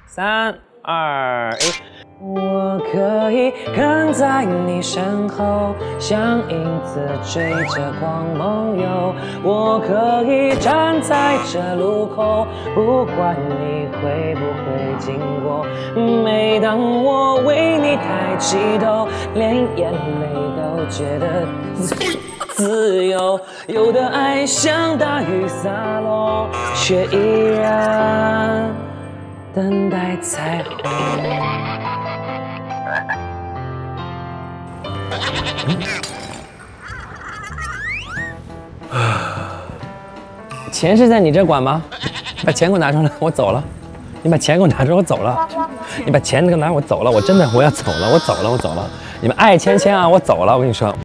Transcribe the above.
3、2、1。我可以跟在你身后，像影子追着光梦游。我可以站在这路口，不管你会不会经过。每当我为你抬起头，连眼泪都觉得自由。有的爱像大雨洒落，却依然等待彩虹。钱是在你这管吗？把钱给我拿出来，我走了。你把钱给我拿出来，我走了。你把钱给我拿，我走了。我真的我要走了，我走了。你们爱签签啊，我走了。我跟你说。